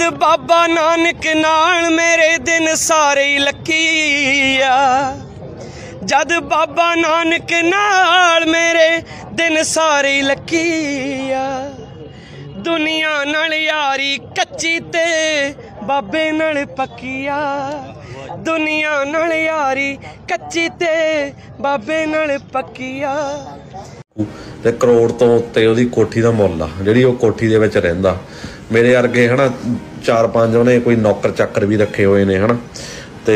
जद बाबा नानक नाल मेरे दिन सारे ही लकी आ। जद बाबा नानक नाल मेरे दिन सारे ही लकी आ। दुनिया नाल यारी कच्ची ते बाबे नाल पक्की आ। दुनिया नाल यारी कच्ची ते बाबे नाल पक्की आ। ते करोड़ तो उत्ते ओहदी कोठी दा मुੱਲ आ ਜਿਹੜੀ ਉਹ ਕੋਠੀ ਦੇ ਵਿੱਚ ਰਹਿੰਦਾ। ਮੇਰੇ ਵਰਗੇ ਹਨਾ 4-5 ਉਹਨੇ ਕੋਈ ਨੌਕਰ ਚੱਕਰ ਵੀ ਰੱਖੇ ਹੋਏ ਨੇ ਹਨਾ। ਤੇ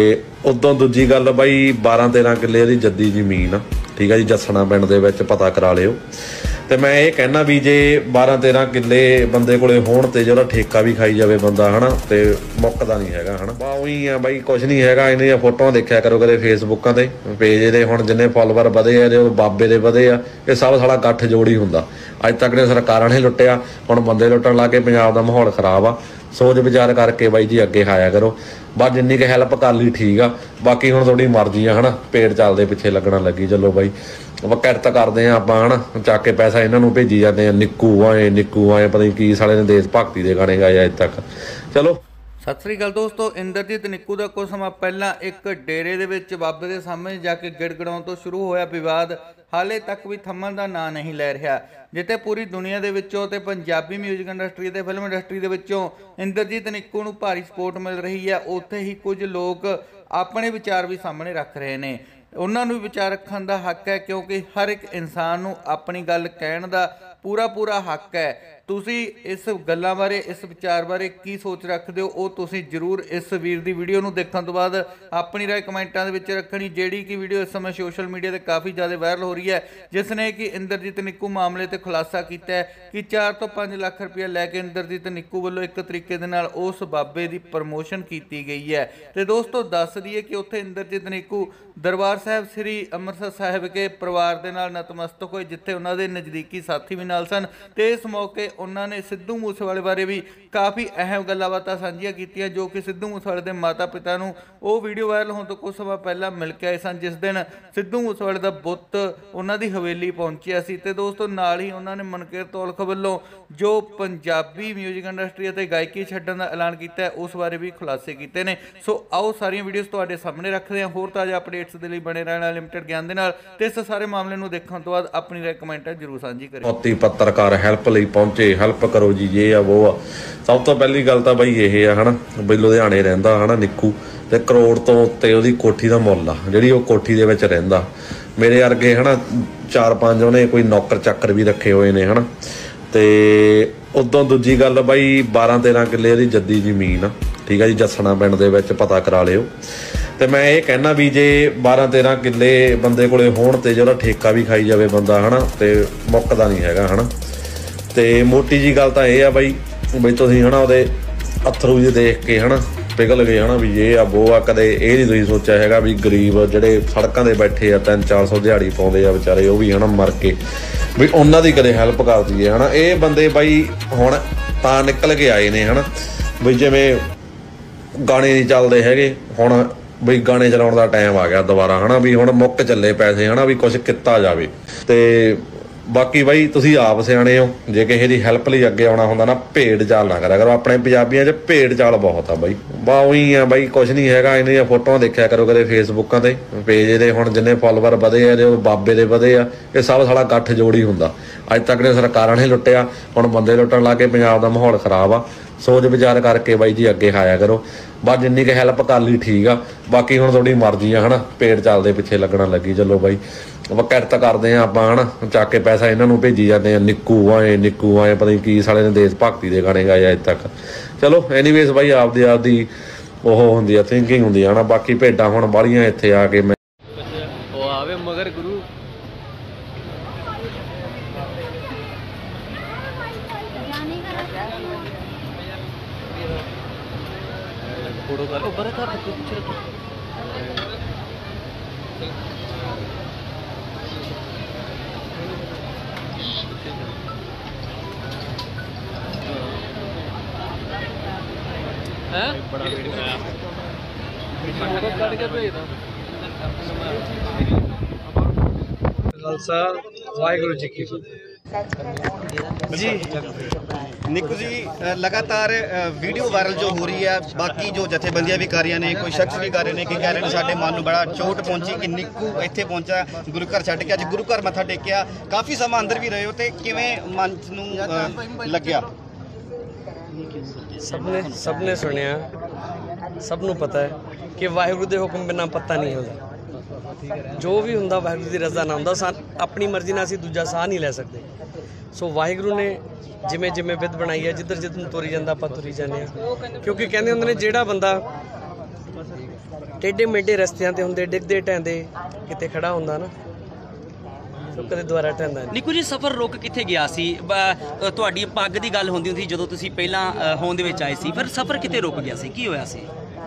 ਉਦੋਂ ਦੂਜੀ ਗੱਲ ਬਾਈ 12-13 ਕਿੱਲੇ ਉਹਦੀ ਜੱਦੀ ਜ਼ਮੀਨ ਆ। ਠੀਕ ਆ ਜੀ, ਜੱਸਣਾ ਪਿੰਡ ਦੇ ਵਿੱਚ ਪਤਾ ਕਰਾ ਲਿਓ। ਤੇ ਮੈਂ ਇਹ ਕਹਿਣਾ ਵੀ ਜੇ 12-13 ਕਿੱਲੇ ਬੰਦੇ ਕੋਲੇ ਹੋਣ ਤੇ ਜਿਹੜਾ ਠੇਕਾ ਵੀ ਖਾਈ ਜਾਵੇ ਬੰਦਾ ਹਨਾ ਤੇ ਮੁੱਕਦਾ ਨਹੀਂ ਹੈਗਾ ਹਨਾ। ਬਾ ਉਹੀ ਆ ਬਾਈ, ਕੁਛ ਨਹੀਂ ਹੈਗਾ। ਇਹਨੀਆਂ ਫੋਟੋਆਂ ਦੇਖਿਆ ਕਰੋ ਕਦੇ ਫੇਸਬੁੱਕਾਂ ਤੇ ਪੇਜ ਇਹਦੇ। ਹੁਣ ਜਿੰਨੇ ਫੋਲੋਵਰ ਵਧੇ ਆ ਇਹਦੇ ਉਹ ਬਾਬੇ ਦੇ ਵਧੇ ਆ। ਇਹ ਸਭ ਸਾਲਾ ਗੱਠ ਜੋੜੀ ਹੁੰਦਾ। ਅੱਜ ਤੱਕ ਨੇ ਸਰਕਾਰਾਂ ਨੇ ਲੁੱਟਿਆ, ਹੁਣ ਬੰਦੇ ਲੁੱਟਣ ਲੱਗ ਕੇ ਪੰਜਾਬ ਦਾ ਮਾਹੌਲ ਖਰਾਬ ਆ। ਸੋਚ ਵਿਚਾਰ ਕਰਕੇ ਬਾਈ ਜੀ ਅੱਗੇ ਆਇਆ ਕਰੋ। ਬਸ ਜਿੰਨੀ ਕੁ ਹੈਲਪ ਕਰ ਲਈ ਠੀਕ ਆ, ਬਾਕੀ ਹੁਣ ਤੁਹਾਡੀ ਮਰਜ਼ੀ ਆ ਹਨਾ। ਪੇਟ ਚੱਲਦੇ ਪਿੱਛੇ ਲੱਗਣਾ ਲੱਗੀ ਚੱਲੋ ਬਾਈ। ਆਪਾਂ ਕਿਰਤ ਕਰਦੇ ਆ ਆਪਾਂ ਹਨਾ, ਚੱਕ ਕੇ ਪੈਸਾ ਇਹਨਾਂ ਨੂੰ ਭੇਜੀ ਜਾਂਦੇ ਆ। ਨਿੱਕੂ ਆਏ ਪਤਾ ਨਹੀਂ ਕੀ ਸਾਲੇ ਨੇ ਦੇਸ਼ ਭਗਤੀ ਦੇ ਗਾਣੇ ਗਾਏ ਅੱਜ ਤੱਕ। ਚਲੋ ਸਤਿ ਸ੍ਰੀ ਅਕਾਲ ਦੋਸਤੋ। ਇੰਦਰਜੀਤ ਨਿੱਕੂ ਦਾ ਕੁਝ ਸਮਾਂ ਪਹਿਲਾਂ ਇੱਕ ਡੇਰੇ ਦੇ ਵਿੱਚ ਬਾਬੇ ਦੇ ਸਾਹਮਣੇ ਜਾ ਕੇ ਗਿੜਗੜਾਉਣ ਤੋਂ ਸ਼ੁਰੂ ਹੋਇਆ ਵਿਵਾਦ ਹਾਲੇ ਤੱਕ ਵੀ ਥੰਮਣ ਦਾ ਨਾਂ ਨਹੀਂ ਲੈ ਰਿਹਾ। ਜਿੱਥੇ ਪੂਰੀ ਦੁਨੀਆ ਦੇ ਵਿੱਚੋਂ ਤੇ ਪੰਜਾਬੀ ਮਿਊਜ਼ਿਕ ਇੰਡਸਟਰੀ ਤੇ ਫਿਲਮ ਇੰਡਸਟਰੀ ਦੇ ਵਿੱਚੋਂ ਇੰਦਰਜੀਤ ਨਿੱਕੂ ਨੂੰ ਭਾਰੀ ਸਪੋਰਟ ਮਿਲ ਰਹੀ ਹੈ, ਉੱਥੇ ਹੀ ਕੁਝ ਲੋਕ ਆਪਣੇ ਵਿਚਾਰ ਵੀ ਸਾਹਮਣੇ ਰੱਖ ਰਹੇ ਨੇ। ਉਹਨਾਂ ਨੂੰ ਵੀ ਵਿਚਾਰ ਰੱਖਣ ਦਾ ਹੱਕ ਹੈ, ਕਿਉਂਕਿ ਹਰ ਇੱਕ ਇਨਸਾਨ ਨੂੰ ਆਪਣੀ ਗੱਲ ਕਹਿਣ ਦਾ ਪੂਰਾ ਹੱਕ ਹੈ। ਤੁਸੀਂ ਇਸ ਗੱਲਾਂ ਬਾਰੇ, ਇਸ ਵਿਚਾਰ ਬਾਰੇ ਕੀ ਸੋਚ ਰੱਖਦੇ ਹੋ, ਉਹ ਤੁਸੀਂ ਜ਼ਰੂਰ ਇਸ ਵੀਰ ਦੀ ਵੀਡੀਓ ਨੂੰ ਦੇਖਣ ਤੋਂ ਬਾਅਦ ਆਪਣੀ ਰਾਏ ਕਮੈਂਟਾਂ ਦੇ ਵਿੱਚ ਰੱਖਣੀ। ਜਿਹੜੀ ਕਿ ਵੀਡੀਓ ਇਸ ਸਮੇਂ ਸੋਸ਼ਲ ਮੀਡੀਆ ਤੇ ਕਾਫੀ ਜ਼ਿਆਦਾ ਵਾਇਰਲ ਹੋ ਰਹੀ ਹੈ, ਜਿਸ ਨੇ ਕਿ ਇੰਦਰਜੀਤ ਨਿੱਕੂ ਮਾਮਲੇ ਤੇ ਖੁਲਾਸਾ ਕੀਤਾ ਹੈ ਕਿ 4 ਤੋਂ 5 ਲੱਖ ਰੁਪਇਆ ਲੈ ਕੇ ਇੰਦਰਜੀਤ ਨਿੱਕੂ ਵੱਲੋਂ ਇੱਕ ਤਰੀਕੇ ਦੇ ਨਾਲ ਉਸ ਬਾਬੇ ਦੀ ਪ੍ਰਮੋਸ਼ਨ ਕੀਤੀ ਗਈ ਹੈ। ਤੇ ਦੋਸਤੋ ਦੱਸ ਦਈਏ ਕਿ ਉੱਥੇ ਇੰਦਰਜੀਤ ਨਿੱਕੂ ਦਰਬਾਰ ਸਾਹਿਬ ਸ੍ਰੀ ਅੰਮ੍ਰਿਤਸਰ ਸਾਹਿਬ ਕੇ ਪਰਿਵਾਰ ਦੇ ਨਾਲ ਨਤਮਸਤਕ ਹੋਏ, ਜਿੱਥੇ ਉਹਨਾਂ ਦੇ ਨਜ਼ਦੀਕੀ ਸਾਥੀ ਵੀ ਨਾਲ ਸਨ। ਤੇ ਇਸ ਮੌਕੇ ਉਹਨਾਂ ਨੇ ਸਿੱਧੂ ਮੂਸੇਵਾਲੇ ਬਾਰੇ ਵੀ ਕਾਫੀ ਅਹਿਮ ਗੱਲਾਂ ਬਾਤਾਂ ਸਾਂਝੀਆਂ ਕੀਤੀਆਂ, ਜੋ ਕਿ ਸਿੱਧੂ ਮੂਸੇਵਾਲੇ ਦੇ ਮਾਤਾ ਪਿਤਾ ਨੂੰ ਉਹ ਵੀਡੀਓ ਵਾਇਰਲ ਹੋਣ ਤੋਂ ਕੁਝ ਸਮਾਂ ਪਹਿਲਾਂ ਮਿਲ ਕੇ ਆਏ ਸਨ, ਜਿਸ ਦਿਨ ਸਿੱਧੂ ਮੂਸੇਵਾਲੇ ਦਾ ਬੁੱਤ ਉਹਨਾਂ ਦੀ ਹਵੇਲੀ ਪਹੁੰਚਿਆ ਸੀ। ਤੇ ਦੋਸਤੋ ਨਾਲ ਹੀ ਉਹਨਾਂ ਨੇ ਮਨਕੀਰਤ ਔਲਖ ਵੱਲੋਂ ਜੋ ਪੰਜਾਬੀ ਮਿਊਜ਼ਿਕ ਇੰਡਸਟਰੀ ਅਤੇ ਗਾਇਕੀ ਛੱਡਣ ਦਾ ਐਲਾਨ ਕੀਤਾ ਹੈ, ਉਸ ਬਾਰੇ ਵੀ ਖੁਲਾਸੇ ਕੀਤੇ ਨੇ। ਸੋ ਆਓ ਸਾਰੀਆਂ ਵੀਡੀਓਜ਼ ਤੁਹਾਡੇ ਸਾਹਮਣੇ ਰੱਖਦੇ ਹਾਂ। ਹੋਰ ਤਾਜ਼ਾ ਅਪਡੇਟਸ ਦੇ ਲਈ ਬਣੇ ਰਹਿਣਾ ਲਿਮਟਿਡ ਗਿਆਨ ਦੇ ਨਾਲ। ਤੇ ਇਸ ਸਾਰੇ ਮਾਮਲੇ ਨੂੰ ਦੇਖਣ ਤੋਂ ਬਾਅਦ ਆਪਣੀ ਰਾਏ ਕਮੈਂਟਾਂ ਜ਼ਰੂਰ ਸਾਂਝੀ ਕਰਿਓ। ਪੱਤਰਕਾਰ ਹੈਲਪ ਲਈ ਪਹੁੰਚੇ, ਹੈਲਪ ਕਰੋ ਜੀ ਇਹ ਆ ਉਹ ਆ। ਸਭ ਤੋਂ ਪਹਿਲੀ ਗੱਲ ਤਾਂ ਬਾਈ ਇਹ ਆ ਹਨਾ, ਬਈ ਲੁਧਿਆਣੇ ਰਹਿੰਦਾ ਹਨਾ ਨਿੱਕੂ, ਤੇ ਕਰੋੜ ਤੋਂ ਉੱਤੇ ਉਹਦੀ ਕੋਠੀ ਦਾ ਮੁੱਲ ਆ ਜਿਹੜੀ ਉਹ ਕੋਠੀ ਦੇ ਵਿੱਚ ਰਹਿੰਦਾ। ਮੇਰੇ ਵਰਗੇ ਹਨਾ 4-5 ਉਹਨੇ ਕੋਈ ਨੌਕਰ ਚੱਕਰ ਵੀ ਰੱਖੇ ਹੋਏ ਨੇ ਹਨਾ। ਤੇ ਉਦੋਂ ਦੂਜੀ ਗੱਲ ਬਾਈ 12-13 ਕਿੱਲੇ ਉਹਦੀ ਜੱਦੀ ਜ਼ਮੀਨ ਆ। ਠੀਕ ਆ ਜੀ, ਜੱਸਣਾ ਪਿੰਡ ਦੇ ਵਿੱਚ ਪਤਾ ਕਰਾ ਲਿਓ। ਤੇ ਮੈਂ ਇਹ ਕਹਿਣਾ ਵੀ ਜੇ 12-13 ਕਿੱਲੇ ਬੰਦੇ ਕੋਲੇ ਹੋਣ ਤੇ ਜਿਹੜਾ ਠੇਕਾ ਵੀ ਖਾਈ ਜਾਵੇ ਬੰਦਾ ਹਨਾ ਤੇ ਮੁੱਕਦਾ ਨਹੀਂ ਹੈਗਾ ਹਨਾ। ਤੇ ਮੋਟੀ ਜੀ ਗੱਲ ਤਾਂ ਇਹ ਆ ਬਾਈ ਤੁਸੀਂ ਹਨਾ ਉਹਦੇ ਅਥਰੂ ਜਿਹੇ ਦੇਖ ਕੇ ਹਨਾ ਪਿਘਲ ਗਏ ਹਨਾ ਵੀ ਇਹ ਆ ਉਹ ਆ। ਕਦੇ ਇਹ ਨਹੀਂ ਤੁਸੀਂ ਸੋਚਿਆ ਹੈਗਾ ਵੀ ਗਰੀਬ ਜਿਹੜੇ ਸੜਕਾਂ ਤੇ ਬੈਠੇ ਆ 300-400 ਦਿਹਾੜੀ ਪਾਉਂਦੇ ਆ ਵਿਚਾਰੇ, ਉਹ ਵੀ ਹਨਾ ਮਰ ਕੇ ਵੀ ਉਹਨਾਂ ਦੀ ਕਦੇ ਹੈਲਪ ਕਰ ਦਈਏ ਹਨਾ। ਇਹ ਬੰਦੇ ਬਾਈ ਹੁਣ ਤਾਂ ਨਿਕਲ ਕੇ ਆਏ ਨੇ ਹਨਾ ਵੀ ਜਿਵੇਂ ਗਾਣੇ ਨਹੀਂ ਚੱਲਦੇ ਹੈਗੇ ਹੁਣ, ਬਈ ਗਾਣੇ ਚਲਾਉਣ ਦਾ ਟਾਈਮ ਆ ਗਿਆ ਦੁਬਾਰਾ ਹਨਾ, ਵੀ ਹੁਣ ਮੁੱਕ ਚੱਲੇ ਪੈਸੇ ਹਨਾ, ਵੀ ਕੁਛ ਕੀਤਾ ਜਾਵੇ। ਤੇ ਬਾਕੀ ਬਾਈ ਤੁਸੀਂ ਆਪ ਸਿਆਣੇ ਹੋ, ਜੇ ਕਿਸੇ ਦੀ ਹੈਲਪ ਲਈ ਅੱਗੇ ਆਉਣਾ ਹੁੰਦਾ ਨਾ ਭੇਡ ਚਾਲ ਨਾ ਕਰਿਆ ਕਰੋ। ਆਪਣੇ ਪੰਜਾਬੀਆਂ 'ਚ ਭੇਡ ਚਾਲ ਬਹੁਤ ਆ ਬਾਈ। ਬਾ ਉਹੀ ਆ ਬਾਈ, ਕੁਛ ਨਹੀਂ ਹੈਗਾ। ਇਹਨੀਆਂ ਫੋਟੋਆਂ ਦੇਖਿਆ ਕਰੋ ਕਦੇ ਫੇਸਬੁੱਕਾਂ ਤੇ ਪੇਜ ਇਹਦੇ। ਹੁਣ ਜਿੰਨੇ ਫੋਲੋਵਰ ਵਧੇ ਆ ਇਹਦੇ ਉਹ ਬਾਬੇ ਦੇ ਵਧੇ ਆ। ਇਹ ਸਭ ਸਾਲਾ ਗੱਠ ਜੋੜੀ ਹੁੰਦਾ। ਅੱਜ ਤੱਕ ਨੇ ਸਰਕਾਰਾਂ ਨੇ ਲੁੱਟਿਆ, ਹੁਣ ਬੰਦੇ ਲੁੱਟਣ ਲੱਗ ਕੇ ਪੰਜਾਬ ਦਾ ਮਾਹੌਲ ਖਰਾਬ ਆ। ਸੋਚ ਵਿਚਾਰ ਕਰਕੇ ਬਾਈ ਜੀ ਅੱਗੇ ਆਇਆ ਕਰੋ। ਬਸ ਜਿੰਨੀ ਕੁ ਹੈਲਪ ਕਰ ਲਈ ਠੀਕ ਆ, ਬਾਕੀ ਹੁਣ ਤੁਹਾਡੀ ਮਰਜ਼ੀ ਆ ਹਨਾ। ਪੇਟ ਚੱਲਦੇ ਪਿੱਛੇ ਲੱਗਣਾ ਲੱਗੀ ਚੱਲੋ ਬਾਈ। ਆਪਾਂ ਕਿਰਤ ਕਰਦੇ ਆ ਆਪਾਂ ਹਨਾ, ਚੱਕ ਕੇ ਪੈਸਾ ਇਹਨਾਂ ਨੂੰ ਭੇਜੀ ਜਾਂਦੇ ਆ। ਨਿੱਕੂ ਆਏ ਪਤਾ ਨਹੀਂ ਕੀ ਸਾਲੇ ਨੇ ਦੇਸ਼ ਭਗਤੀ ਦੇ ਗਾਣੇ ਗਾਏ ਅੱਜ ਤੱਕ। ਚਲੋ ਐਨੀਵੇਜ਼ ਬਾਈ ਆਪਦੀ ਉਹ ਹੁੰਦੀ ਆ, ਥਿੰਕਿੰਗ ਹੁੰਦੀ ਆ ਹਨਾ। ਬਾਕੀ ਭੇਡਾਂ ਹੁਣ ਬਾਹਲੀਆਂ ਇੱਥੇ ਆ ਕੇ ਉਹ ਆਵੇ ਮਗਰ ਗੁਰੂ फोटो कर लो बड़ा था कुछ रखो हैं बड़ा वीडियो है फोटो काट के भेज दो खालसा वाहिगुरु जी की फतेह जी। निक्कू जी लगातार वीडियो वायरल जो हो रही है, बाकी जो जथेबंदियां भी कर रही ने, कोई शख्स भी कर रहे हैं कि कह रहे हैं साडे मन नूं बड़ा चोट पहुंची कि निक्कू इत्थे पहुंचा गुरु घर छड्ड के, अज गुरु घर मत्था टेकिया, काफ़ी समा अंदर भी रहे हो, तो किवें मन नूं लग्या? सबने सुनिया, सबनों पता है कि वाहिगुरू दे हुक्म बिना पता नहीं होता, जो भी हुंदा वाहिगुरू दी रज़ा ना हुंदा, अपनी मर्जी नाल असीं दूजा साह नहीं लै सकते। सो वाहिगुरू ने जिमें जिमें विध बनाई है, जिधर जिधर तुरी जांदा आपां तुरी जाने, क्योंकि कहंदे हुंदे ने जिहड़ा बंदा टेढ़े मेढ़े रस्तियां ते हुंदे डिगदे ढैंदे किते खड़ा हुंदा ना, तो कदे दुबारा ढैंदा नहीं। निक्कू जी सफ़र रुक कित्थे गया सी? तुहाडी पग दी गल हुंदी हुंदी जदों तुसीं पहिलां होंद दे विच आए सी, फिर सफ़र कित्थे रुक गया सी, की होया सी?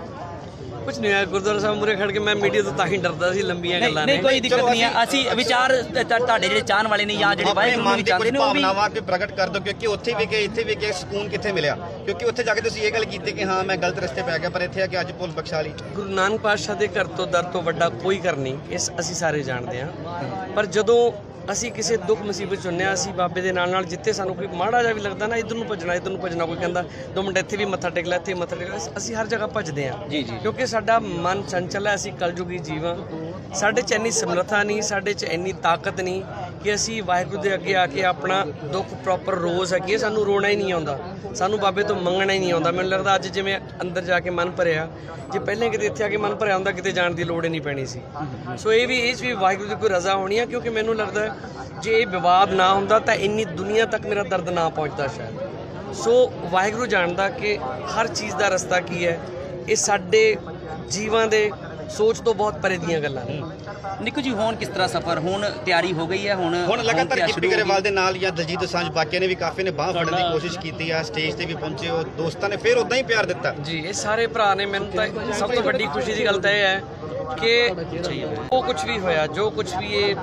कुछ नहीं है, गुरुद्वारा साहब मूरे खड़ के मैं मीडिया तो तां ही डरदा सी, लंबियां गल्लां ने। नहीं कोई दिक्कत नहीं है, असीं विचार तुहाडे जिहड़े चाहण वाले ने या जिहड़े वाहिगुरू नूं चाहंदे ने ਉਹ ਵੀ भावनावां के प्रगट कर दो, क्योंकि उत्थे भी गए इत्थे भी गए, सुकून कित्थे मिलिया? क्योंकि उत्थे जाके तुसीं ये गल कीती कि हाँ मैं गलत रस्ते पै गया, पर इत्थे आ के अज भुल बख्शा ली। गुरु नानक पातशाह ਦੇ ਘਰ ਤੋਂ ਦਰ ਤੋਂ ਵੱਡਾ ਕੋਈ ਘਰ ਨਹੀਂ, ਇਸ ਅਸੀਂ ਸਾਰੇ ਜਾਣਦੇ ਹਾਂ। ਪਰ ਜਦੋਂ ਅਸੀਂ ਕਿਸੇ ਦੁੱਖ ਮੁਸੀਬਤ 'ਚ ਹੁੰਦੇ ਹਾਂ, ਅਸੀਂ ਬਾਬੇ ਦੇ ਨਾਲ ਜਿੱਥੇ ਸਾਨੂੰ ਕੋਈ ਮਾੜਾ ਜਿਹਾ ਵੀ ਲੱਗਦਾ ਨਾ, ਇੱਧਰ ਨੂੰ ਭੱਜਣਾ, ਕੋਈ ਕਹਿੰਦਾ 2 ਮਿੰਟ ਇੱਥੇ ਵੀ ਮੱਥਾ ਟੇਕ ਲੈ, ਇੱਥੇ ਮੱਥਾ ਟੇਕ ਲੈ, ਅਸੀਂ ਹਰ ਜਗ੍ਹਾ ਭੱਜਦੇ ਹਾਂ ਕਿਉਂਕਿ ਸਾਡਾ ਮਨ ਚੰਚਲ ਹੈ, ਅਸੀਂ ਕਲਯੁਗੀ ਜੀਵ ਹਾਂ, ਸਾਡੇ 'ਚ ਇੰਨੀ ਸਮਰੱਥਾ ਨਹੀਂ, ਸਾਡੇ 'ਚ ਇੰਨੀ ਤਾਕਤ ਨਹੀਂ ਕਿ ਅਸੀਂ ਵਾਹਿਗੁਰੂ ਦੇ ਅੱਗੇ ਆ ਕੇ ਆਪਣਾ ਦੁੱਖ ਪ੍ਰੋਪਰ ਰੋਜ਼ ਹੈਗੀ, ਸਾਨੂੰ ਰੋਣਾ ਹੀ ਨਹੀਂ ਆਉਂਦਾ, ਸਾਨੂੰ ਬਾਬੇ ਤੋਂ ਮੰਗਣਾ ਹੀ ਨਹੀਂ ਆਉਂਦਾ। ਮੈਨੂੰ ਲੱਗਦਾ ਅੱਜ ਜਿਵੇਂ ਅੰਦਰ ਜਾ ਕੇ ਮਨ ਭਰਿਆ, ਜੇ ਪਹਿਲਾਂ ਕਿਤੇ ਇੱਥੇ ਆ ਕੇ ਮਨ ਭਰਿਆ ਹੁੰਦਾ, ਕਿਤੇ ਜਾਣ ਦੀ ਲੋੜ ਹੀ ਨਹੀਂ ਪੈਣੀ ਸੀ। ਸੋ ਇਹ ਵੀ ਵਾਹਿਗੁਰੂ ਦੀ ਕੋਈ ਰਜ਼ਾ ਹੋਣੀ ਆ, ਕਿਉਂਕਿ ਮੈਨੂੰ ਲੱਗਦਾ ਜੇ ਇਹ ਵਿਵਾਦ ਨਾ ਹੁੰਦਾ ਤਾਂ ਇੰਨੀ ਦੁਨੀਆ ਤੱਕ ਮੇਰਾ ਦਰਦ ਨਾ ਪਹੁੰਚਦਾ ਸ਼ਾਇਦ। ਸੋ ਵਾਹਿਗੁਰੂ ਜਾਣਦਾ ਕਿ ਹਰ ਚੀਜ਼ ਦਾ ਰਸਤਾ ਕੀ ਹੈ, ਇਹ ਸਾਡੇ ਜੀਵਾਂ ਦੇ ਸੋਚ ਤੋਂ ਬਹੁਤ ਪਰੇ ਦੀਆਂ ਗੱਲਾਂ ਨੇ। निक्कू जी हुण किस तरह सफ़र, हुण तैयारी हो गई है? हुण लगातार गिप्पी गरेवाल दे नाल या दलजीत दोसांझ बाकियां ने भी काफ़ी ने बांह फड़न की कोशिश की है, स्टेज ते भी पहुंचे हो, दोस्तां ने फिर उदां ही प्यार दिता जी। ये सारे भरा ने, मैनूं तां सब तो वड्डी खुशी की गल तां यह है कि वो कुछ भी होया, जो कुछ भी ये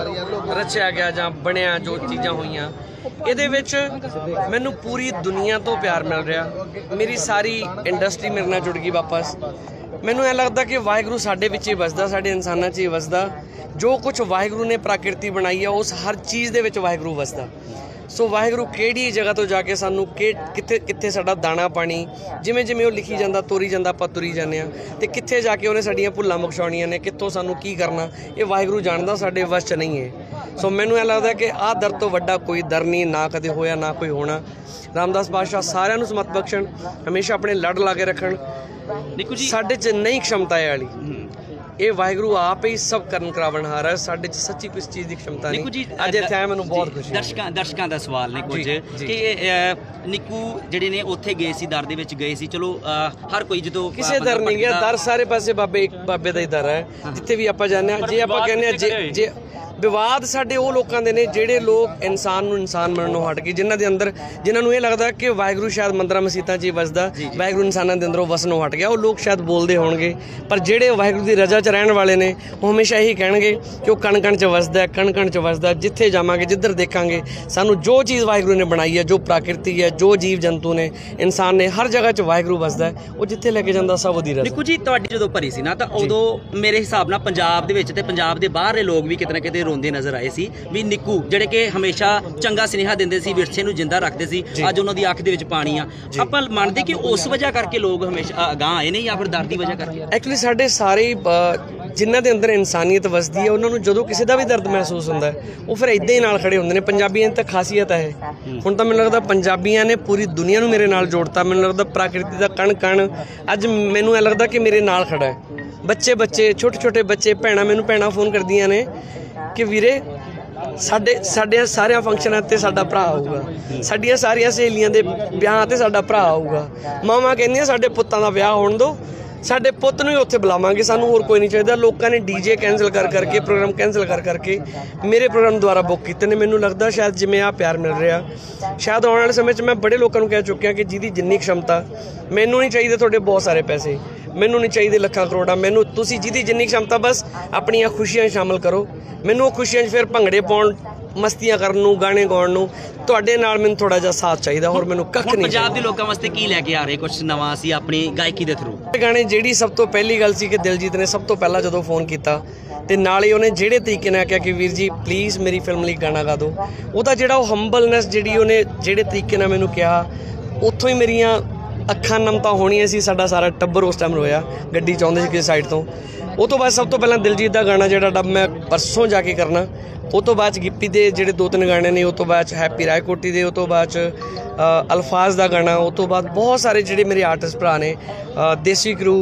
रचिया गया जां बनिया, जो चीज़ां होईयां, ਇਹਦੇ ਵਿੱਚ ਮੈਨੂੰ ਪੂਰੀ ਦੁਨੀਆ ਤੋਂ ਪਿਆਰ ਮਿਲ ਰਿਹਾ, ਮੇਰੀ ਸਾਰੀ ਇੰਡਸਟਰੀ ਮੇਰੇ ਨਾਲ ਜੁੜ ਗਈ ਵਾਪਸ। ਮੈਨੂੰ ਇਹ ਲੱਗਦਾ ਕਿ ਵਾਹਿਗੁਰੂ ਸਾਡੇ ਵਿੱਚ ਹੀ ਵਸਦਾ, ਸਾਡੇ ਇਨਸਾਨਾਂ 'ਚ ਹੀ ਵਸਦਾ, ਜੋ ਕੁਝ ਵਾਹਿਗੁਰੂ ਨੇ ਪ੍ਰਕਿਰਤੀ ਬਣਾਈ ਹੈ ਉਸ ਹਰ ਚੀਜ਼ ਦੇ ਵਿੱਚ ਵਾਹਿਗੁਰੂ ਵਸਦਾ। ਸੋ ਵਾਹਿਗੁਰੂ ਕਿਹੜੀ ਜਗ੍ਹਾ ਤੋਂ ਜਾ ਕੇ ਸਾਨੂੰ ਕਿੱਥੇ ਸਾਡਾ ਦਾਣਾ ਪਾਣੀ, ਜਿਵੇਂ ਜਿਵੇਂ ਉਹ ਲਿਖੀ ਜਾਂਦਾ ਤੋਰੀ ਜਾਂਦਾ, ਆਪਾਂ ਤੁਰੀ ਜਾਂਦੇ ਹਾਂ, ਅਤੇ ਕਿੱਥੇ ਜਾ ਕੇ ਉਹਨੇ ਸਾਡੀਆਂ ਭੁੱਲਾਂ ਬਖਸ਼ਾਉਣੀਆਂ ਨੇ, ਕਿੱਥੋਂ ਸਾਨੂੰ ਕੀ ਕਰਨਾ, ਇਹ ਵਾਹਿਗੁਰੂ ਜਾਣਦਾ, ਸਾਡੇ ਵਸ 'ਚ ਨਹੀਂ ਹੈ। ਸੋ ਮੈਨੂੰ ਇਹ ਲੱਗਦਾ ਕਿ ਆਹ ਦਰ ਤੋਂ ਵੱਡਾ ਕੋਈ ਦਰ ਨਹੀਂ, ਨਾ ਕਦੇ ਹੋਇਆ ਨਾ ਕੋਈ ਹੋਣਾ। ਰਾਮਦਾਸ ਪਾਤਸ਼ਾਹ ਸਾਰਿਆਂ ਨੂੰ ਸਮਤ ਬਖਸ਼ਣ, ਹਮੇਸ਼ਾ ਆਪਣੇ ਲੜ ਲਾ ਕੇ ਰੱਖਣ। निक्कू जी ਸਾਡੇ 'ਚ ਨਹੀਂ क्षमता है वाली, ਇਹ ਵਾਹਿਗੁਰੂ ਆਪ ਹੀ ਸਭ ਕਰਨ ਕਰਾਵਣਹਾਰ ਹੈ, ਸਾਡੇ 'ਚ ਸੱਚੀ ਕਿਸ ਚੀਜ਼ ਦੀ क्षमता ਨਹੀਂ। निक्कू जी ਅੱਜ ਇੱਥੇ ਆਇਆ ਮੈਨੂੰ ਬਹੁਤ ਖੁਸ਼ੀ ਹੈ। ਦਰਸ਼ਕਾਂ ਦਾ ਸਵਾਲ ਨੇ ਕੁਝ ਕਿ ਨਿੱਕੂ ਜਿਹੜੇ ਨੇ ਉੱਥੇ ਗਏ ਸੀ, ਦਰ ਦੇ ਵਿੱਚ ਗਏ ਸੀ, ਚਲੋ ਹਰ ਕੋਈ ਜਦੋਂ ਕਿਸੇ ਦਰ ਨਹੀਂ ਗਿਆ, ਦਰ ਸਾਰੇ ਪਾਸੇ ਬਾਬੇ ਦਾ ਹੀ ਦਰ ਹੈ, ਜਿੱਥੇ ਵੀ ਆਪਾਂ ਜਾਂਦੇ ਹਾਂ। ਜੇ ਆਪਾਂ ਕਹਿੰਦੇ ਹਾਂ ਜੇ ਵਿਵਾਦ ਸਾਡੇ ਉਹ ਲੋਕਾਂ ਦੇ ਨੇ ਜਿਹੜੇ ਲੋਕ ਇਨਸਾਨ ਨੂੰ ਇਨਸਾਨ ਮੰਨਣੋਂ ਹਟ ਗਏ, ਜਿਨ੍ਹਾਂ ਨੂੰ ਇਹ ਲੱਗਦਾ ਕਿ ਵਾਹਿਗੁਰੂ ਸ਼ਾਇਦ ਮੰਦਰਾਂ ਮਸੀਤਾਂ 'ਚ ਹੀ ਵਸਦਾ, ਵਾਹਿਗੁਰੂ ਇਨਸਾਨਾਂ ਦੇ ਅੰਦਰੋਂ ਵਸਣੋਂ ਹਟ ਗਿਆ, ਉਹ ਲੋਕ ਸ਼ਾਇਦ ਬੋਲਦੇ ਹੋਣਗੇ। ਪਰ ਜਿਹੜੇ ਵਾਹਿਗੁਰੂ ਦੀ ਰਜ਼ਾ 'ਚ ਰਹਿਣ ਵਾਲੇ ਨੇ ਉਹ ਹਮੇਸ਼ਾ ਇਹੀ ਕਹਿਣਗੇ ਕਿ ਉਹ ਕਣ ਕਣ 'ਚ ਵਸਦਾ, ਕਣ ਕਣ 'ਚ ਵਸਦਾ। ਜਿੱਥੇ ਜਾਵਾਂਗੇ, ਜਿੱਧਰ ਦੇਖਾਂਗੇ, ਸਾਨੂੰ ਜੋ ਚੀਜ਼ ਵਾਹਿਗੁਰੂ ਨੇ ਬਣਾਈ ਹੈ, ਜੋ ਪ੍ਰਾਕਿਰਤੀ ਹੈ, ਜੋ ਜੀਵ ਜੰਤੂ ਨੇ, ਇਨਸਾਨ ਨੇ, ਹਰ ਜਗ੍ਹਾ 'ਚ ਵਾਹਿਗੁਰੂ ਵਸਦਾ ਹੈ। ਉਹ ਜਿੱਥੇ ਲੈ ਕੇ ਜਾਂਦਾ ਸਭ ਉਹਦੀ ਰਜ਼ਾ। ਨਿੱਕੂ ਜੀ ਤੁਹਾਡੀ ਜਦੋਂ ਭਰੀ ਸੀ ਨਾ, ਤਾਂ ਉਦੋਂ ਮੇਰੇ ਹਿਸਾਬ ਨਾਲ ਪੰਜਾਬ ਦੇ ਵਿੱਚ ਤੇ ਪੰਜਾਬ ਦੇ ਬਾਹਰਲੇ ਲੋਕ ਵੀ ਕਿਤੇ ਨਾ ਕਿਤੇ ਰੋਂਦੇ ਨਜ਼ਰ ਆਏ ਸੀ ਵੀ ਨਿੱਕੂ ਜਿਹੜੇ ਕਿ ਹਮੇਸ਼ਾ ਚੰਗਾ ਸੁਨੇਹਾ ਦਿੰਦੇ ਸੀ, ਵਿਰਸੇ ਨੂੰ ਜਿੰਦਾ ਰੱਖਦੇ ਸੀ, ਅੱਜ ਉਹਨਾਂ ਦੀ ਅੱਖ ਦੇ ਵਿੱਚ ਪਾਣੀ ਆ। ਆਪਾਂ ਮੰਨਦੇ ਕਿ ਉਸ ਵਜ੍ਹਾ ਕਰਕੇ ਲੋਕ ਹਮੇਸ਼ਾ ਅਗਾਂਹ ਆਏ ਨੇ ਜਾਂ ਫਿਰ ਦਰ ਦੀ ਵਜ੍ਹਾ ਕਰਕੇ? ਐਕਚੁਅਲੀ ਸਾਡੇ ਸਾਰੇ ਜਿਨ੍ਹਾਂ ਦੇ ਅੰਦਰ ਇਨਸਾਨੀਅਤ ਵਸਦੀ ਹੈ, ਉਹਨਾਂ ਨੂੰ ਜਦੋਂ ਕਿਸੇ ਦਾ ਵੀ ਦਰਦ ਮਹਿਸੂਸ ਹੁੰਦਾ ਹੈ, ਉਹ ਫਿਰ ਇੱਦਾਂ ਹੀ ਨਾਲ ਖੜੇ ਹੁੰਦੇ ਨੇ। ਪੰਜਾਬੀਆਂ ਦੀ ਤਾਂ ਖਾਸੀਅਤ ਹੈ। ਹੁਣ ਤਾਂ ਮੈਨੂੰ ਲੱਗਦਾ ਪੰਜਾਬੀਆਂ ਨੇ ਪੂਰੀ ਦੁਨੀਆ ਨੂੰ ਮੇਰੇ ਨਾਲ ਜੋੜਤਾ। ਮੈਨੂੰ ਲੱਗਦਾ ਪ੍ਰਕਿਰਤੀ ਦਾ ਕਣ ਕਣ ਅੱਜ ਮੈਨੂੰ ਇਹ ਲੱਗਦਾ ਕਿ ਮੇਰੇ ਨਾਲ ਖੜਾ ਹੈ। ਬੱਚੇ ਛੋਟੇ ਬੱਚੇ ਭੈਣਾਂ ਫੋਨ ਕਰਦੀਆਂ ਨੇ ਕਿ ਵੀਰੇ ਸਾਡੇ ਸਾਰਿਆਂ ਫੰਕਸ਼ਨਾਂ 'ਤੇ ਸਾਡਾ ਭਰਾ ਆਊਗਾ, ਸਾਡੀਆਂ ਸਾਰੀਆਂ ਸਹੇਲੀਆਂ ਦੇ ਵਿਆਹਾਂ 'ਤੇ ਸਾਡਾ ਭਰਾ ਆਊਗਾ। ਮਾਵਾਂ ਕਹਿੰਦੀਆਂ ਸਾਡੇ ਪੁੱਤਾਂ ਦਾ ਵਿਆਹ ਹੋਣ ਦਿਓ, ਸਾਡੇ ਪੁੱਤ ਨੂੰ ਹੀ ਉੱਥੇ ਬੁਲਾਵਾਂਗੇ, ਸਾਨੂੰ ਹੋਰ ਕੋਈ ਨਹੀਂ ਚਾਹੀਦਾ। ਲੋਕਾਂ ਨੇ ਡੀਜੇ ਕੈਂਸਲ ਕਰਕੇ ਪ੍ਰੋਗਰਾਮ ਕੈਂਸਲ ਕਰਕੇ ਮੇਰੇ ਪ੍ਰੋਗਰਾਮ ਦੁਆਰਾ ਬੁੱਕ ਕੀਤੇ ਨੇ। ਮੈਨੂੰ ਲੱਗਦਾ ਸ਼ਾਇਦ ਜਿਵੇਂ ਆਹ ਪਿਆਰ ਮਿਲ ਰਿਹਾ, ਸ਼ਾਇਦ ਆਉਣ ਵਾਲੇ ਸਮੇਂ 'ਚ ਮੈਂ ਬੜੇ ਲੋਕਾਂ ਨੂੰ ਕਹਿ ਚੁੱਕਿਆ ਕਿ ਜਿਹਦੀ ਜਿੰਨੀ क्षमता, ਮੈਨੂੰ ਨਹੀਂ ਚਾਹੀਦੇ ਤੁਹਾਡੇ ਬਹੁਤ ਸਾਰੇ ਪੈਸੇ, ਮੈਨੂੰ ਨਹੀਂ ਚਾਹੀਦੇ ਲੱਖਾਂ ਕਰੋੜਾਂ, ਮੈਨੂੰ ਤੁਸੀਂ ਜਿਹਦੀ ਜਿੰਨੀ क्षमता, ਬਸ ਆਪਣੀਆਂ ਖੁਸ਼ੀਆਂ ਸ਼ਾਮਲ ਕਰੋ। ਮੈਨੂੰ ਉਹ ਖੁਸ਼ੀਆਂ 'ਚ ਫਿਰ ਭੰਗੜੇ ਪਾਉਣ ਮਸਤੀਆਂ ਕਰਨ ਨੂੰ, ਗਾਣੇ ਗਾਉਣ ਨੂੰ। ਤੁਹਾਡੇ ਨਾਲ ਮੈਨੂੰ ਥੋੜਾ ਜਿਹਾ ਸਾਥ ਚਾਹੀਦਾ, ਹੋਰ ਮੈਨੂੰ ਕੱਖ ਨਹੀਂ। ਪੰਜਾਬ ਦੇ ਲੋਕਾਂ ਵਾਸਤੇ ਕੀ ਲੈ ਕੇ ਆ ਰਹੇ ਕੁਝ ਨਵਾਂ ਸੀ ਆਪਣੀ ਗਾਇਕੀ ਦੇ ਥਰੂ? ਗਾਣੇ ਜਿਹੜੀ ਸਭ ਤੋਂ ਪਹਿਲੀ ਗੱਲ ਸੀ ਕਿ ਦਿਲਜੀਤ ਨੇ ਸਭ ਤੋਂ ਪਹਿਲਾਂ ਜਦੋਂ ਫੋਨ ਕੀਤਾ ਤੇ ਨਾਲ ਹੀ ਉਹਨੇ ਜਿਹੜੇ ਤਰੀਕੇ ਨਾਲ ਕਿਹਾ ਕਿ ਵੀਰ ਜੀ ਪਲੀਜ਼ ਮੇਰੀ ਫਿਲਮ ਲਈ ਗਾਣਾ ਗਾ ਦਿਓ, ਉਹਦਾ ਜਿਹੜਾ ਉਹ ਹੰਬਲਨੈਸ ਜਿਹੜੀ ਉਹਨੇ ਜਿਹੜੇ ਤਰੀਕੇ ਨਾਲ ਮੈਨੂੰ ਕਿਹਾ, ਉੱਥੋਂ ਹੀ ਮੇਰੀਆਂ ਅੱਖਾਂ ਨਮਤਾ ਹੋਣੀਆਂ ਸੀ। ਸਾਡਾ ਸਾਰਾ ਟੱਬਰ ਉਸ ਟਾਈਮ ਰੋਇਆ, ਗੱਡੀ 'ਚ ਆਉਂਦੇ ਸੀ ਕਿਸੇ ਸਾਈਡ ਤੋਂ। ਉਹ ਤੋਂ ਬਾਅਦ ਸਭ ਤੋਂ ਪਹਿਲਾਂ ਦਿਲਜੀਤ ਦਾ ਗਾਣਾ ਜਿਹੜਾ ਡੱਬ ਮੈਂ ਪਰਸੋਂ ਜਾ ਕੇ ਕਰਨਾ, ਉਹ ਤੋਂ ਬਾਅਦ 'ਚ ਗਿੱਪੀ ਦੇ ਜਿਹੜੇ 2-3 ਗਾਣੇ ਨੇ, ਉਹ ਤੋਂ ਬਾਅਦ 'ਚ ਹੈਪੀ ਰਾਏਕੋਟੀ ਦੇ, ਉਹ ਤੋਂ ਬਾਅਦ 'ਚ ਅਲਫਾਜ਼ ਦਾ ਗਾਣਾ, ਉਹ ਤੋਂ ਬਾਅਦ ਬਹੁਤ ਸਾਰੇ ਜਿਹੜੇ ਮੇਰੇ ਆਰਟਿਸਟ ਭਰਾ ਨੇ, ਦੇਸੀ ਕਰੂ,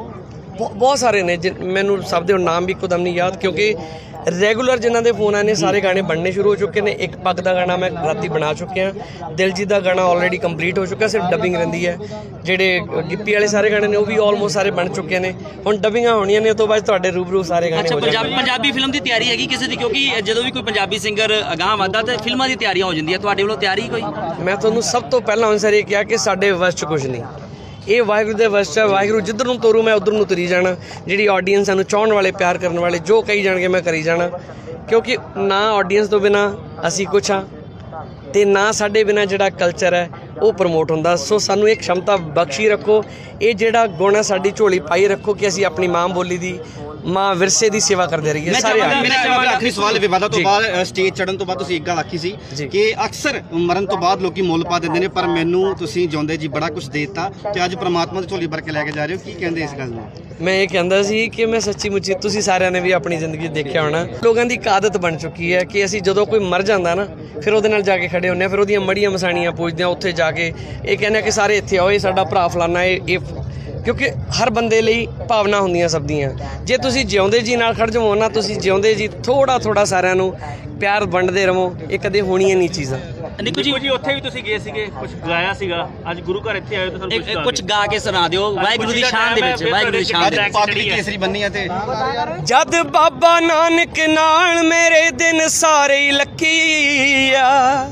ਬਹੁਤ ਸਾਰੇ ਨੇ ਮੈਨੂੰ ਸਭ ਦੇ ਨਾਮ ਵੀ ਇੱਕਦਮ ਨਹੀਂ ਯਾਦ, ਕਿਉਂਕਿ ਰੈਗੂਲਰ ਜਿਨ੍ਹਾਂ ਦੇ ਫੋਨ ਆਏ ਨੇ ਸਾਰੇ ਗਾਣੇ ਬਣਨੇ ਸ਼ੁਰੂ ਹੋ ਚੁੱਕੇ ਨੇ। ਇੱਕ ਪੱਗ ਦਾ ਗਾਣਾ ਮੈਂ ਰਾਤੀ ਬਣਾ ਚੁੱਕਿਆ, ਦਿਲਜੀਤ ਦਾ ਗਾਣਾ ਆਲਰੇਡੀ ਕੰਪਲੀਟ ਹੋ ਚੁੱਕਾ, ਸਿਰਫ ਡਬਿੰਗ ਰਹਿੰਦੀ ਹੈ। ਜਿਹੜੇ ਗਿੱਪੀ ਵਾਲੇ ਸਾਰੇ ਗਾਣੇ ਨੇ ਉਹ ਵੀ ਆਲਮੋਸਟ ਸਾਰੇ ਬਣ ਚੁੱਕੇ ਨੇ, ਹੁਣ ਡਬਿੰਗਾਂ ਹੋਣੀਆਂ ਨੇ, ਉਹ ਤੋਂ ਬਾਅਦ ਤੁਹਾਡੇ ਰੂਬਰੂ ਸਾਰੇ ਗਾਣੇ ਹੋ ਜਾਣਗੇ। ਪੰਜਾਬੀ ਫਿਲਮ ਦੀ ਤਿਆਰੀ ਹੈਗੀ ਕਿਸੇ ਦੀ? ਕਿਉਂਕਿ ਜਦੋਂ ਵੀ ਕੋਈ ਪੰਜਾਬੀ ਸਿੰਗਰ ਅਗਾਂਹ ਵੱਧਦਾ ਤੇ ਫਿਲਮਾਂ ਦੀ ਤਿਆਰੀਆਂ ਹੋ ਜਾਂਦੀਆਂ, ਤੁਹਾਡੇ ਵੱਲੋਂ ਤਿਆਰੀ ਕੋਈ? ਮੈਂ ਤੁਹਾਨੂੰ ਸਭ ਤੋਂ ਪਹਿਲਾਂ ਹੁਣ ਸਰ ਇਹ ਕਿਹਾ ਕਿ ਸਾਡੇ ਵਸ 'ਚ ਕੁਝ ਨਹੀਂ, ਇਹ ਵਾਹਿਗੁਰੂ ਦੇ ਵਸ 'ਚ ਹੈ। ਵਾਹਿਗੁਰੂ ਜਿੱਧਰ ਨੂੰ ਤੋਰੂ ਮੈਂ ਉੱਧਰ ਨੂੰ ਤੁਰੀ ਜਾਣਾ। ਜਿਹੜੀ ਆਡੀਅנס ਸਾਨੂੰ ਚਾਹਣ ਵਾਲੇ, ਪਿਆਰ ਕਰਨ ਵਾਲੇ ਜੋ ਕਹੀ ਜਾਣਗੇ ਮੈਂ ਕਰੀ ਜਾਣਾ, ਕਿਉਂਕਿ ਨਾ ਆਡੀਅנס ਤੋਂ ਬਿਨਾਂ ਅਸੀਂ ਕੁਛ ਹਾਂ ਤੇ ਨਾ ਸਾਡੇ ਬਿਨਾਂ ਜਿਹੜਾ ਕਲਚਰ ਹੈ ਉਹ ਪ੍ਰਮੋਟ ਹੁੰਦਾ। ਸੋ ਸਾਨੂੰ ਇਹ ਖਮਤਾ ਬਖਸ਼ੀ ਰੱਖੋ, ਇਹ ਜਿਹੜਾ ਗੁਣ ਹੈ ਸਾਡੀ ਝੋਲੀ ਪਾਈ ਰੱਖੋ ਕਿ ਅਸੀਂ ਆਪਣੀ ਮਾਂ ਬੋਲੀ ਦੀ, ਮਾਂ ਵਿਰਸੇ ਦੀ ਸੇਵਾ ਕਰਦੇ ਰਹੀਏ ਸਾਰੇ। ਮੇਰਾ ਆਖਰੀ ਸਵਾਲ, ਵਿਵਾਦਾਂ ਤੋਂ ਬਾਅਦ ਸਟੇਜ ਚੜਨ ਤੋਂ ਬਾਅਦ ਤੁਸੀਂ ਇੱਕ ਗੱਲ ਆਖੀ ਸੀ ਕਿ ਅਕਸਰ ਮਰਨ ਤੋਂ ਬਾਅਦ ਲੋਕੀ ਮੁੱਲ ਪਾ ਦਿੰਦੇ ਨੇ, ਪਰ ਮੈਨੂੰ ਤੁਸੀਂ ਜਿਉਂਦੇ ਜੀ ਬੜਾ ਕੁਝ ਦੇ ਦਿੱਤਾ ਤੇ ਅੱਜ ਪ੍ਰਮਾਤਮਾ ਦੀ ਝੋਲੀ ਭਰ ਕੇ ਲੈ ਕੇ ਜਾ ਰਹੇ ਹੋ, ਕੀ ਕਹਿੰਦੇ ਇਸ ਗੱਲ ਨੂੰ? ਮੈਂ ਇਹ ਕਹਿੰਦਾ ਸੀ ਕਿ ਮੈਂ ਸੱਚੀ ਮੁੱਚੀ, ਤੁਸੀਂ ਸਾਰਿਆਂ ਨੇ ਵੀ ਆਪਣੀ ਜ਼ਿੰਦਗੀ ਦੇਖਿਆ ਹੋਣਾ, ਲੋਕਾਂ ਦੀ ਇੱਕ ਆਦਤ ਬਣ ਚੁੱਕੀ ਹੈ ਕਿ ਅਸੀਂ ਜਦੋਂ ਕੋਈ ਮਰ ਜਾਂਦਾ ਨਾ ਫਿਰ ਉਹਦੇ ਨਾਲ ਜਾ ਕੇ ਖੜੇ ਹੁੰਦੇ ਹਾਂ, ਫਿਰ ਉਹਦੀਆਂ ਮੜੀਆਂ ਮਸਾਣੀਆਂ ਪੁੱਛਦੇ ਹਾਂ, ਉੱਥੇ ਜਾ ਕੇ ਇਹ ਕਹਿੰਦੇ ਕਿ ਸਾਰੇ ਇੱਥੇ ਆਓ, ਇਹ ਸਾਡਾ ਭਰਾ ਫਲਾਨਾ, ਇਹ ਕਿਉਂਕਿ ਹਰ ਬੰਦੇ ਲਈ ਭਾਵਨਾ ਹੁੰਦੀਆਂ ਸਭ ਦੀਆਂ। ਜੇ ਤੁਸੀਂ ਜਿਉਂਦੇ ਜੀ ਨਾਲ ਖੜ ਜਾਵੋ ਨਾ, ਤੁਸੀਂ ਜਿਉਂਦੇ ਜੀ ਥੋੜਾ ਸਾਰਿਆਂ ਨੂੰ ਪਿਆਰ ਵੰਡਦੇ ਰਹੋ, ਇਹ ਕਦੇ ਹੋਣੀਆਂ ਨਹੀਂ ਚੀਜ਼ਾਂ। ਨਿੱਕੂ ਜੀ ਉੱਥੇ ਵੀ ਤੁਸੀਂ ਗਏ ਸੀਗੇ, ਕੁਝ ਗਾਇਆ ਸੀਗਾ, ਅੱਜ ਗੁਰੂ ਘਰ ਇੱਥੇ ਆਏ ਤਾਂ ਸਾਨੂੰ ਕੁਝ ਗਾ ਕੇ ਸੁਣਾ ਦਿਓ ਵਾਹਿਗੁਰੂ ਦੀ ਸ਼ਾਨ ਦੇ ਵਿੱਚ, ਵਾਹਿਗੁਰੂ ਦੀ ਸ਼ਾਨ ਦੇ ਵਿੱਚ। ਪਾਗੜੀ ਕੇਸਰੀ ਬੰਨੀ ਆ ਤੇ ਜਦ ਬਾਬਾ ਨਾਨਕ ਨਾਲ ਮੇਰੇ ਦਿਨ ਸਾਰੇ ਹੀ ਲੱਕੀ ਆ,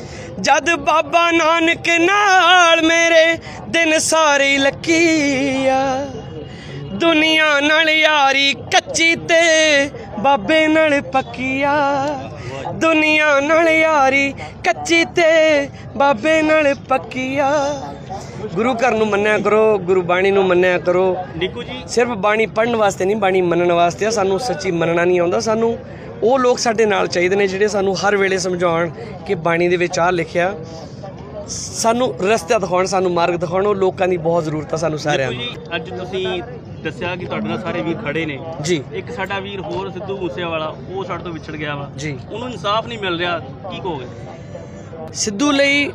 ਜਦ ਬਾਬਾ ਨਾਨਕ ਨਾਲ ਮੇਰੇ ਦਿਨ ਸਾਰੇ ਹੀ ਲੱਕੀ ਆ, ਦੁਨੀਆ ਨਾਲ ਯਾਰੀ ਕੱਚੀ ਤੇ ਬਾਬੇ ਨਾਲ ਪੱਕੀ ਆ, ਦੁਨੀਆ ਨਾਲ ਯਾਰੀ ਕੱਚੀ ਤੇ ਬਾਬੇ ਨਾਲ ਪੱਕੀ ਆ। ਗੁਰੂ ਘਰ ਨੂੰ ਮੰਨਿਆ ਕਰੋ, ਗੁਰਬਾਣੀ ਨੂੰ ਮੰਨਿਆ ਕਰੋ। ਨਿੱਕੂ ਜੀ ਸਿਰਫ ਬਾਣੀ ਪੜ੍ਹਨ ਵਾਸਤੇ ਨਹੀਂ, ਬਾਣੀ ਮੰਨਣ ਵਾਸਤੇ ਆ। ਸਾਨੂੰ ਸੱਚੀ ਮੰਨਣਾ ਨਹੀਂ ਆਉਂਦਾ, ਸਾਨੂੰ ਉਹ ਲੋਕ ਸਾਡੇ ਨਾਲ ਚਾਹੀਦੇ ਨੇ ਜਿਹੜੇ ਸਾਨੂੰ ਹਰ ਵੇਲੇ ਸਮਝਾਉਣ ਕਿ ਬਾਣੀ ਦੇ ਵਿੱਚ ਆਹ ਲਿਖਿਆ, ਸਾਨੂੰ ਰਸਤਾ ਦਿਖਾਉਣ, ਸਾਨੂੰ ਮਾਰਗ ਦਿਖਾਉਣ। ਉਹ ਲੋਕਾਂ ਦੀ ਬਹੁਤ ਜ਼ਰੂਰਤ ਆ ਸਾਨੂੰ ਸਾਰਿਆਂ ਨੂੰ। ਅੱਜ ਤੁਸੀਂ ਦੱਸਿਆ ਕਿ ਤੁਹਾਡੇ ਨਾਲ ਸਾਰੇ ਵੀਰ ਖੜੇ ਨੇ ਜੀ। ਇੱਕ ਸਾਡਾ ਵੀਰ ਹੋਰ ਸਿੱਧੂ ਮੂਸੇਵਾਲਾ, ਉਹ ਸਾਡੇ ਤੋਂ ਵਿਛੜ ਗਿਆ ਵਾ ਜੀ, ਉਹਨੂੰ ਇਨਸਾਫ ਨਹੀਂ ਮਿਲ ਰਿਹਾ, ਕੀ ਕਹੋਗੇ? ਸਿੱਧੂ ਲਈ,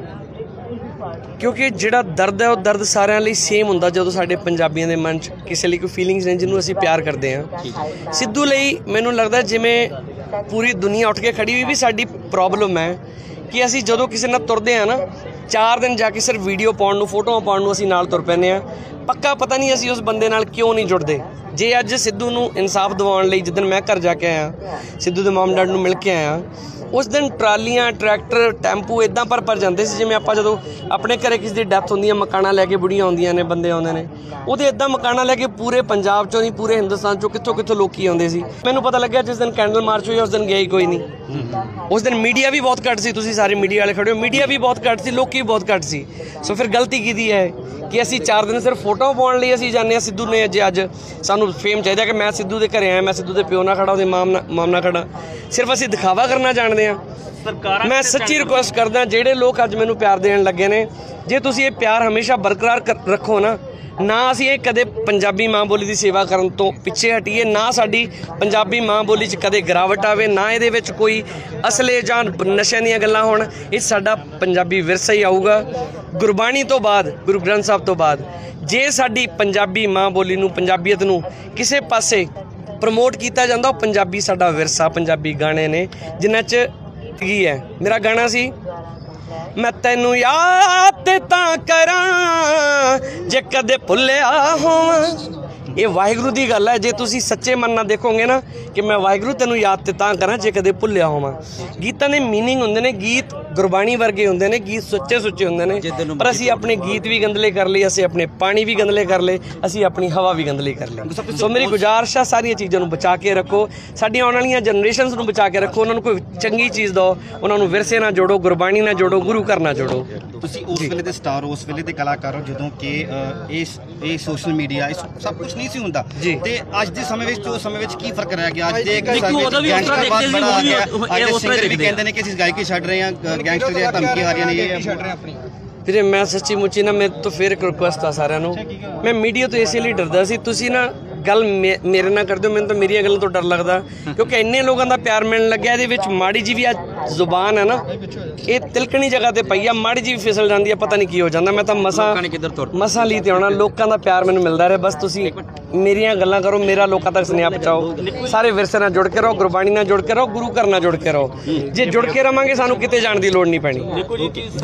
ਕਿਉਂਕਿ ਜਿਹੜਾ ਦਰਦ ਹੈ ਉਹ ਦਰਦ ਸਾਰਿਆਂ ਲਈ ਸੇਮ ਹੁੰਦਾ। ਜਦੋਂ ਸਾਡੇ ਪੰਜਾਬੀਆਂ ਦੇ ਮਨ 'ਚ ਕਿਸੇ ਲਈ ਕੋਈ ਫੀਲਿੰਗਸ ਨੇ ਜਿਹਨੂੰ ਅਸੀਂ ਪਿਆਰ ਕਰਦੇ ਹਾਂ, ਸਿੱਧੂ ਲਈ ਮੈਨੂੰ ਲੱਗਦਾ ਜਿਵੇਂ ਪੂਰੀ ਦੁਨੀਆ ਉੱਠ ਕੇ ਖੜੀ ਹੋਈ ਵੀ ਸਾਡੀ ਪ੍ਰੋਬਲਮ ਹੈ ਕਿ ਅਸੀਂ ਜਦੋਂ ਕਿਸੇ ਨਾਲ ਤੁਰਦੇ ਹਾਂ ਨਾ, 4 ਦਿਨ ਜਾ ਕੇ ਸਿਰਫ ਵੀਡੀਓ ਪਾਉਣ ਨੂੰ, ਫੋਟੋਆਂ ਪਾਉਣ ਨੂੰ ਅਸੀਂ ਨਾਲ ਤੁਰ ਪੈਂਦੇ ਹਾਂ। ਪੱਕਾ ਪਤਾ ਨਹੀਂ ਅਸੀਂ ਉਸ ਬੰਦੇ ਨਾਲ ਕਿਉਂ ਨਹੀਂ ਜੁੜਦੇ। ਜੇ ਅੱਜ ਸਿੱਧੂ ਨੂੰ ਇਨਸਾਫ ਦਿਵਾਉਣ ਲਈ, ਜਿੱਦਣ ਮੈਂ ਘਰ ਜਾ ਕੇ ਆਇਆ, ਸਿੱਧੂ ਦੇ ਮਮ ਡੈਡ ਨੂੰ ਮਿਲ ਕੇ ਆਇਆ, ਉਸ ਦਿਨ ਟਰਾਲੀਆਂ, ਟਰੈਕਟਰ, ਟੈਂਪੂ ਇੱਦਾਂ ਭਰ ਜਾਂਦੇ ਸੀ ਜਿਵੇਂ ਆਪਾਂ ਜਦੋਂ ਆਪਣੇ ਘਰੇ ਕਿਸੇ ਦੀ ਡੈਥ ਹੁੰਦੀ ਹੈ, ਮਕਾਨਾਂ ਲੈ ਕੇ ਬੁੜੀਆਂ ਆਉਂਦੀਆਂ ਨੇ, ਬੰਦੇ ਆਉਂਦੇ ਨੇ, ਉਹਦੇ ਇੱਦਾਂ ਮਕਾਨਾਂ ਲੈ ਕੇ ਪੂਰੇ ਪੰਜਾਬ 'ਚੋਂ ਨਹੀਂ, ਪੂਰੇ ਹਿੰਦੁਸਤਾਨ 'ਚੋਂ ਕਿੱਥੋਂ ਲੋਕੀ ਆਉਂਦੇ ਸੀ। ਮੈਨੂੰ ਪਤਾ ਲੱਗਿਆ ਜਿਸ ਦਿਨ ਕੈਂਡਲ ਮਾਰਚ ਹੋਈ ਉਸ ਦਿਨ ਗਿਆ ਹੀ ਕੋਈ ਨਹੀਂ। ਉਸ ਦਿਨ ਮੀਡੀਆ ਵੀ ਬਹੁਤ ਘੱਟ ਸੀ, ਤੁਸੀਂ ਸਾਰੇ ਮੀਡੀਆ ਵਾਲੇ ਖੜੇ ਹੋ, ਮੀਡੀਆ ਵੀ ਬਹੁਤ ਘੱਟ ਸੀ, ਲੋਕੀ ਬਹੁਤ ਘੱਟ ਸੀ। ਸੋ ਫਿਰ ਗਲਤੀ ਕੀਤੀ ਹੈ ਕਿ ਅਸੀਂ 4 ਦਿਨ ਸਿਰਫ ਫੋਟੋ ਪਾਉਣ ਲਈ ਅਸੀਂ ਜਾਂਦੇ ਹਾਂ। ਸਿੱਧੂ ਨੇ ਅੱਜ ਸਾਨੂੰ ਫੇਮ ਚਾਹੀਦਾ ਕਿ ਮੈਂ ਸਿੱਧੂ ਦੇ ਘਰੇ ਆਇਆ, ਮੈਂ ਸਿੱਧੂ ਦੇ ਪਿਓ ਨਾਲ ਖੜਾ, ਉਹਦੇ ਮਾਮ ਨਾਲ ਖੜਾ, ਸਿਰਫ ਅਸੀਂ ਦਿਖਾਵਾ ਕਰਨਾ ਜਾਣਦੇ ਹਾਂ। ਮੈਂ ਸੱਚੀ ਰਿਕੁਐਸਟ ਕਰਦਾ ਜਿਹੜੇ ਲੋਕ ਅੱਜ ਮੈਨੂੰ ਪਿਆਰ ਦੇਣ ਲੱਗੇ ਨੇ, ਜੇ ਤੁਸੀਂ ਇਹ ਪਿਆਰ ਹਮੇਸ਼ਾ ਬਰਕਰਾਰ ਰੱਖੋ ਨਾ ਅਸੀਂ ਇਹ ਕਦੇ ਪੰਜਾਬੀ ਮਾਂ ਬੋਲੀ ਦੀ ਸੇਵਾ ਕਰਨ ਤੋਂ ਪਿੱਛੇ ਹਟੀਏ, ਨਾ ਸਾਡੀ ਪੰਜਾਬੀ ਮਾਂ ਬੋਲੀ 'ਚ ਕਦੇ ਗਿਰਾਵਟ ਆਵੇ, ਨਾ ਇਹਦੇ ਵਿੱਚ ਕੋਈ ਅਸਲੇ ਜਾਂ ਨਸ਼ਿਆਂ ਦੀਆਂ ਗੱਲਾਂ ਹੋਣ। ਇਹ ਸਾਡਾ ਪੰਜਾਬੀ ਵਿਰਸਾ ਹੀ ਆਊਗਾ। ਗੁਰਬਾਣੀ ਤੋਂ ਬਾਅਦ, ਗੁਰੂ ਗ੍ਰੰਥ ਸਾਹਿਬ ਤੋਂ ਬਾਅਦ, ਜੇ ਸਾਡੀ ਪੰਜਾਬੀ ਮਾਂ ਬੋਲੀ ਨੂੰ, ਪੰਜਾਬੀਅਤ ਨੂੰ ਕਿਸੇ ਪਾਸੇ ਪ੍ਰਮੋਟ ਕੀਤਾ ਜਾਂਦਾ, ਉਹ ਪੰਜਾਬੀ ਸਾਡਾ ਵਿਰਸਾ, ਪੰਜਾਬੀ ਗਾਣੇ ਨੇ ਜਿਨ੍ਹਾਂ 'ਚ ਕੀ ਹੈ। ਮੇਰਾ ਗਾਣਾ ਸੀ, ਮੈਂ ਤੈਨੂੰ ਯਾਦ ਤਾਂ ਕਰਾਂ ਜੇ ਕਦੇ ਭੁੱਲਿਆ ਹੋਵਾਂ, ਇਹ ਵਾਹਿਗੁਰੂ ਦੀ ਗੱਲ ਹੈ। ਜੇ ਤੁਸੀਂ ਸੱਚੇ ਮਨ ਨਾਲ ਦੇਖੋਗੇ ਨਾ ਕਿ ਮੈਂ ਵਾਹਿਗੁਰੂ ਤੈਨੂੰ ਯਾਦ ਤੇ ਤਾਂ ਕਰਾਂ ਜੇ ਕਦੇ ਭੁੱਲਿਆ ਹੋਵਾਂ। ਗੀਤਾਂ ਦੇ ਮੀਨਿੰਗ ਹੁੰਦੇ ਨੇ, ਗੀਤ ਗੁਰਬਾਣੀ ਵਰਗੇ ਹੁੰਦੇ ਨੇ, ਗੀਤ ਸੁੱਚੇ ਹੁੰਦੇ ਨੇ, ਪਰ ਅਸੀਂ ਆਪਣੇ ਗੀਤ ਵੀ ਗੰਦਲੇ ਕਰ ਲਏ, ਅਸੀਂ ਆਪਣੇ ਪਾਣੀ ਵੀ ਗੰਦਲੇ ਕਰ ਲਏ, ਅਸੀਂ ਆਪਣੀ ਹਵਾ ਵੀ ਗੰਦਲੀ ਕਰ ਲਈ। ਸੋ ਮੇਰੀ ਗੁਜ਼ਾਰਿਸ਼ ਆ, ਸਾਰੀਆਂ ਚੀਜ਼ਾਂ ਨੂੰ ਬਚਾ ਕੇ ਰੱਖੋ, ਸਾਡੀਆਂ ਆਉਣ ਵਾਲੀਆਂ ਜਨਰੇਸ਼ਨਸ ਨੂੰ ਬਚਾ ਕੇ ਰੱਖੋ, ਉਹਨਾਂ ਨੂੰ ਕੋਈ ਚੰਗੀ ਚੀਜ਼ ਦਿਓ, ਉਹਨਾਂ ਨੂੰ ਵਿਰਸੇ ਨਾਲ ਜੋੜੋ, ਗੁਰਬਾਣੀ ਨਾਲ ਜੋੜੋ, ਗੁਰੂ ਘਰ ਨਾਲ ਜੋੜੋ। ਤੁਸੀਂ ਉਸ ਵੇਲੇ ਦੇ ਸਟਾਰ, ਉਸ ਵੇਲੇ ਦੇ ਕਲਾਕਾਰ ਹੋ ਜਦੋਂ ਕਿ ਇਹ ਸੋਸ਼ਲ ਮੀਡੀਆ ਇਹ ਸਭ ਕੁਝ ਨਹੀਂ ਸੀ ਹੁੰਦਾ, ਤੇ ਅੱਜ ਦੇ ਸਮੇਂ ਵਿੱਚ ਸਮੇਂ ਵਿੱਚ ਕੀ ਫਰਕ ਰਹਿ ਗਿਆ? ਅੱਜ ਦੇ ਗੈਂਗਸਟਰ ਵੀ ਕਹਿੰਦੇ ਨੇ ਕਿ ਅਸੀਂ ਗਾਇਕੀ ਛੱਡ ਰਹੇ ਹਾਂ, ਗੈਂਗਸਟਰ ਦੀਆਂ ਧਮਕੀਆਂ ਆ ਰਹੀਆਂ ਨੇ, ਇਹ ਛੱਡ ਰਹੇ ਹਾਂ ਆਪਣੀ। ਵੀਰੇ ਮੈਂ ਸੱਚੀ ਮੁੱਚੀ ਨਾ, ਮੇਰੇ ਤੋਂ ਫਿਰ ਇੱਕ ਰਿਕੁਐਸਟ ਆ ਸਾਰਿਆਂ ਨੂੰ, ਮੈਂ ਮੀਡੀਆ ਤੋਂ ਇਸੇ ਲਈ ਡਰਦਾ ਸੀ। ਤੁਸੀਂ ਨਾ ਗੱਲ ਮੇਰੇ ਨਾਲ ਕਰਦੇ ਹੋ, ਮੈਨੂੰ ਤਾਂ ਮੇਰੀਆਂ ਗੱਲਾਂ ਤੋਂ ਡਰ ਲੱਗਦਾ, ਕਿਉਂਕਿ ਇੰਨੇ ਲੋਕਾਂ ਦਾ ਪਿਆਰ ਮਿਲਣ ਲੱਗਿਆ। ਇਹਦੇ ਵਿੱਚ ਮਾੜੀ ਜੀ ਵੀ ਆ ਜ਼ੁਬਾਨ ਹੈ ਨਾ, ਇਹ ਤਿਲਕਣੀ ਜਗ੍ਹਾ ਤੇ ਪਈ ਆ, ਮਾੜੀ ਜੀ ਵੀ ਫਿਸਲ ਜਾਂਦੀ ਆ, ਪਤਾ ਨਹੀਂ ਕੀ ਹੋ ਜਾਂਦਾ। ਮੈਂ ਤਾਂ ਮਸਾਂ ਲਈ ਤੇ ਆਉਣਾ, ਲੋਕਾਂ ਦਾ ਪਿਆਰ ਮੈਨੂੰ ਮਿਲਦਾ ਰਹੇ। ਬਸ ਤੁਸੀਂ ਮੇਰੀਆਂ ਗੱਲਾਂ ਕਰੋ, ਮੇਰਾ ਲੋਕਾਂ ਤੱਕ ਸੁਨੇਹਾ ਪਹੁੰਚਾਓ। ਸਾਰੇ ਵਿਰਸੇ ਨਾਲ ਜੁੜ ਕੇ ਰਹੋ, ਗੁਰਬਾਣੀ ਨਾਲ ਜੁੜ ਕੇ ਰਹੋ, ਗੁਰੂ ਘਰ ਨਾਲ ਜੁੜ ਕੇ ਰਹੋ। ਜੇ ਜੁੜ ਕੇ ਰਵਾਂਗੇ ਸਾਨੂੰ ਕਿਤੇ ਜਾਣ ਦੀ ਲੋੜ ਨਹੀਂ ਪੈਣੀ।